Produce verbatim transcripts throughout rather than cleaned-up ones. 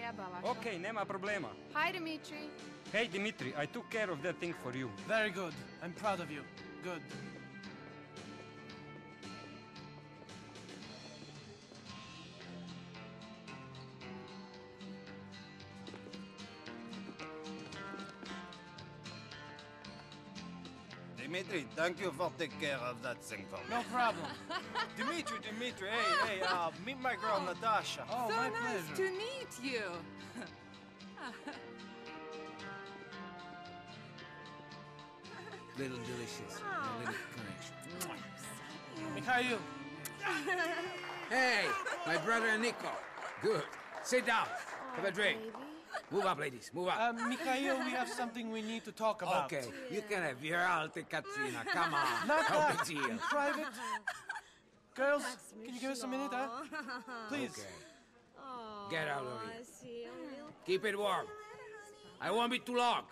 Balašo. Okay, nema problema. Hi, Dimitri. Hey, Dimitri, I took care of that thing for you. Very good. I'm proud of you. Good. Dimitri, thank you for taking care of that thing for me. No problem. Dimitri, Dimitri, hey, hey, uh, meet my girl, Natasha. Oh, So my nice pleasure. to meet you. Little delicious. A little connection. Mikhail. Hey, my brother Nico. Good. Sit down. Have a drink. Move up, ladies. Move up. Uh, Mikhail, we have something we need to talk about. Okay, you can have your alte Katrina. Come on. Not No that. big deal. In private. Girls, can you give us a minute, huh? Please. Okay. Get out of here. Keep it warm. I won't be too long.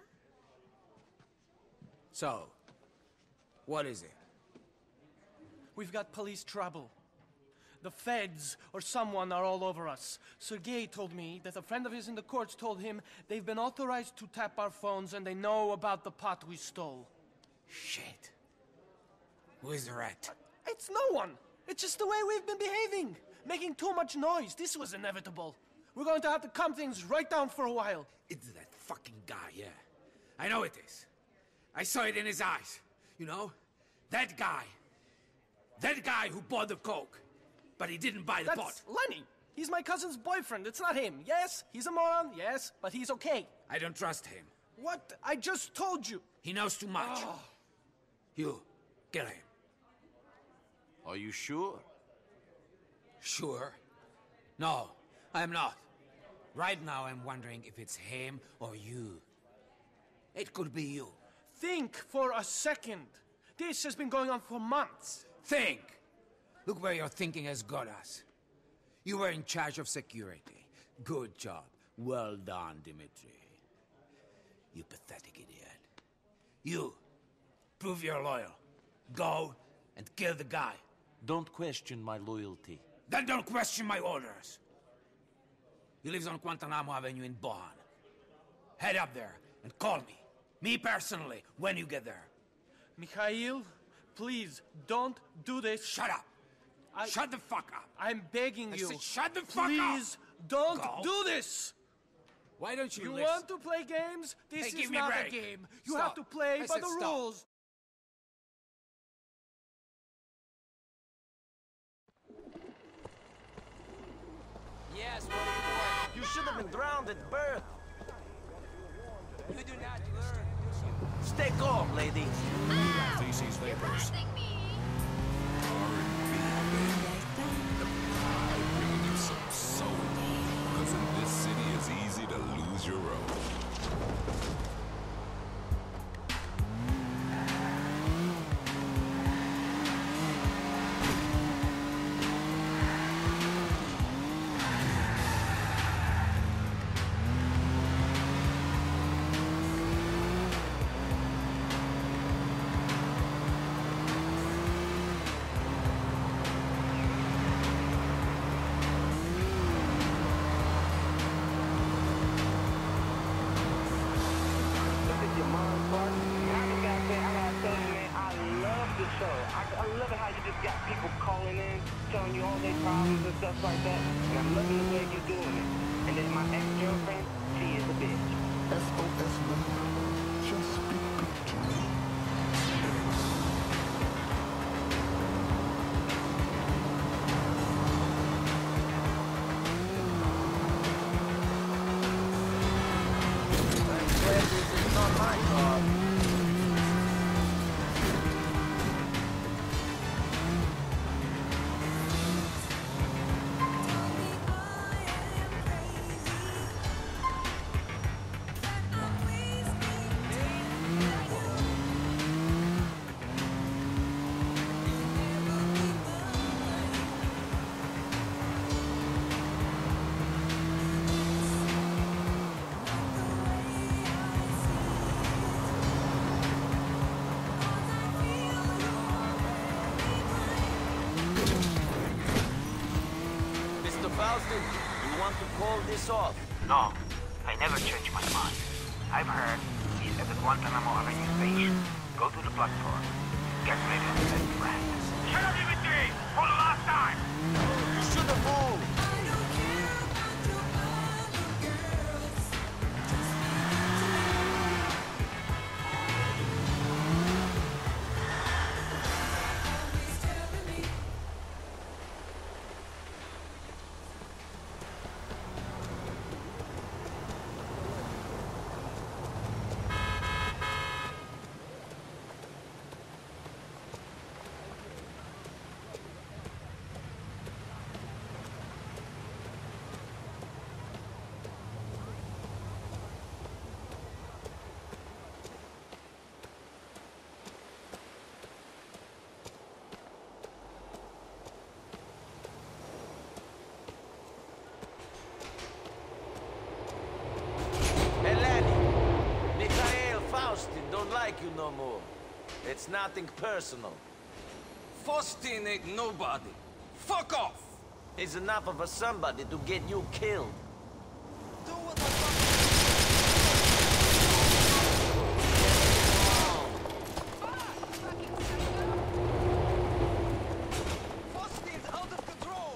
So, what is it? We've got police trouble. The feds or someone are all over us. Sergei told me that a friend of his in the courts told him they've been authorized to tap our phones and they know about the pot we stole. Shit. Who is the rat? It's no one. It's just the way we've been behaving. Making too much noise. This was inevitable. We're going to have to calm things right down for a while. It's that fucking guy, yeah. I know it is. I saw it in his eyes. You know? That guy. That guy who bought the coke. But he didn't buy the That's pot. Lenny. He's my cousin's boyfriend. It's not him. Yes, he's a moron. Yes, but he's okay. I don't trust him. What? I just told you. He knows too much. Oh. You, kill him. Are you sure? Sure? No, I'm not. Right now I'm wondering if it's him or you. It could be you. Think for a second. This has been going on for months. Think! Look where your thinking has got us. You were in charge of security. Good job. Well done, Dimitri. You pathetic idiot. You, prove you're loyal. Go and kill the guy. Don't question my loyalty. Then don't question my orders. He lives on Guantanamo Avenue in Bohan. Head up there and call me. Me personally, when you get there. Mikhail, please, don't do this. Shut up. I- Shut the fuck up. I'm begging I you. said shut the fuck up. Please, don't Go. do this. Why don't you You listen? want to play games? This Hey, give is me a not a break. game. You Stop. have to play I by said the stop. rules. Yes, what do you want? You should have been drowned at birth. You do not learn, do you? Stay calm, lady. Feces vapors. Bringing you some soul. Because in this city, it's easy to lose your own. Stuff like that, and I'm loving the way you're doing it. And then my ex-girlfriend, she is a bitch. S O S number. Just speak big to me. I'm glad this is not my car. want to call this off? No, I never change my mind. I've heard he's at the Guantanamo Avenue station. Go to the platform. Get ready to set friend. Kill Dimitri! For the last time! You should have moved! Don't like you no more. It's nothing personal. Faustin ain't nobody. Fuck off! He's enough of a somebody to get you killed. Do what I want. Faustin's out of control!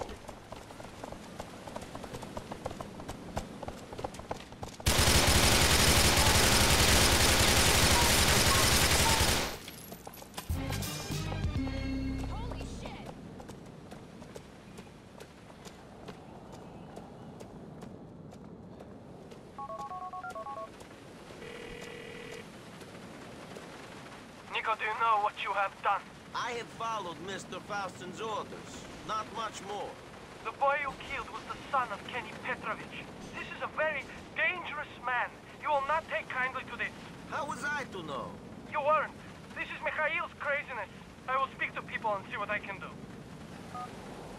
Nico, do you know what you have done? I have followed Mister Faustin's orders. Not much more. The boy you killed was the son of Kenny Petrovich. This is a very dangerous man. You will not take kindly to this. How was I to know? You weren't. This is Mikhail's craziness. I will speak to people and see what I can do.